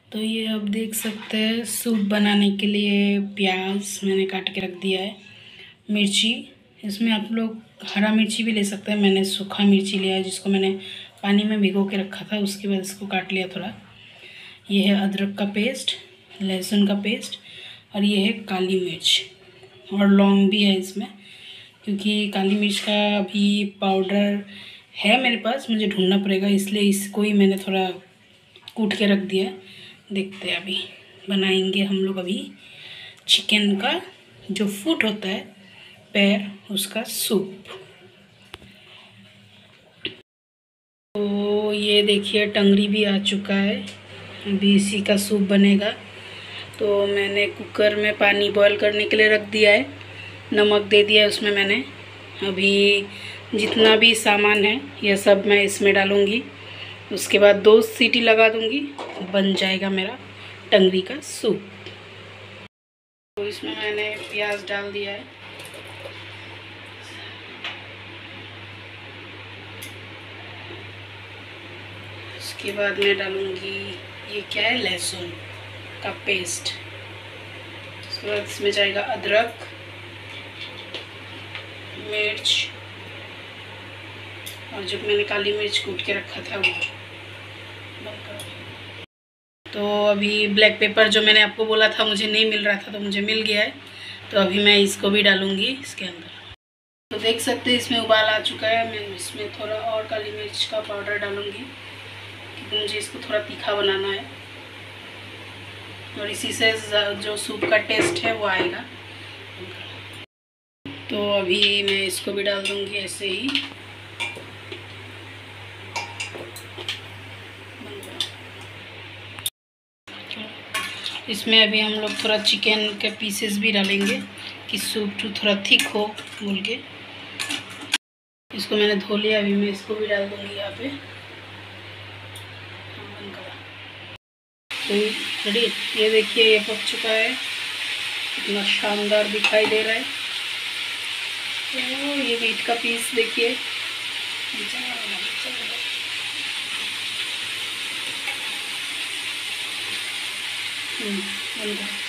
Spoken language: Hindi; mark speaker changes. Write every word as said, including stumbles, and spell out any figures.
Speaker 1: तो ये आप देख सकते हैं सूप बनाने के लिए प्याज मैंने काट के रख दिया है, मिर्ची, इसमें आप लोग हरा मिर्ची भी ले सकते हैं। मैंने सूखा मिर्ची लिया है जिसको मैंने पानी में भिगो के रखा था, उसके बाद इसको काट लिया थोड़ा। ये है अदरक का पेस्ट, लहसुन का पेस्ट, और ये है काली मिर्च, और लौंग भी है इसमें, क्योंकि काली मिर्च का भी पाउडर है मेरे पास, मुझे ढूंढना पड़ेगा, इसलिए इसको ही मैंने थोड़ा कूट के रख दिया। देखते हैं अभी बनाएंगे हम लोग अभी चिकन का जो फुट होता है पैर, उसका सूप। तो ये देखिए टंगरी भी आ चुका है, अभी इसी का सूप बनेगा। तो मैंने कुकर में पानी बॉईल करने के लिए रख दिया है, नमक दे दिया है उसमें मैंने। अभी जितना भी सामान है यह सब मैं इसमें डालूँगी, उसके बाद दो सीटी लगा दूँगी, बन जाएगा मेरा टंगरी का सूप। तो इसमें मैंने प्याज डाल दिया है, उसके बाद मैं डालूँगी ये क्या है, लहसुन का पेस्ट। उसके बाद इसमें जाएगा अदरक, मिर्च, और जब मैंने काली मिर्च कूट के रखा था वो। तो अभी ब्लैक पेपर जो मैंने आपको बोला था मुझे नहीं मिल रहा था, तो मुझे मिल गया है, तो अभी मैं इसको भी डालूँगी इसके अंदर। तो देख सकते हैं इसमें उबाल आ चुका है। मैं इसमें थोड़ा और काली मिर्च का पाउडर डालूँगी, क्योंकि मुझे इसको थोड़ा तीखा बनाना है, और इसी से जो सूप का टेस्ट है वो आएगा। तो अभी मैं इसको भी डाल दूँगी ऐसे ही। इसमें अभी हम लोग थोड़ा चिकन के पीसेस भी डालेंगे कि सूप थोड़ा थिक हो बोल के। इसको मैंने धो लिया, अभी मैं इसको भी डाल दूँगी यहाँ पे। तो रेडी, ये देखिए ये पक चुका है, कितना शानदार दिखाई दे रहा है। तो ये मीट का पीस देखिए, बन गया।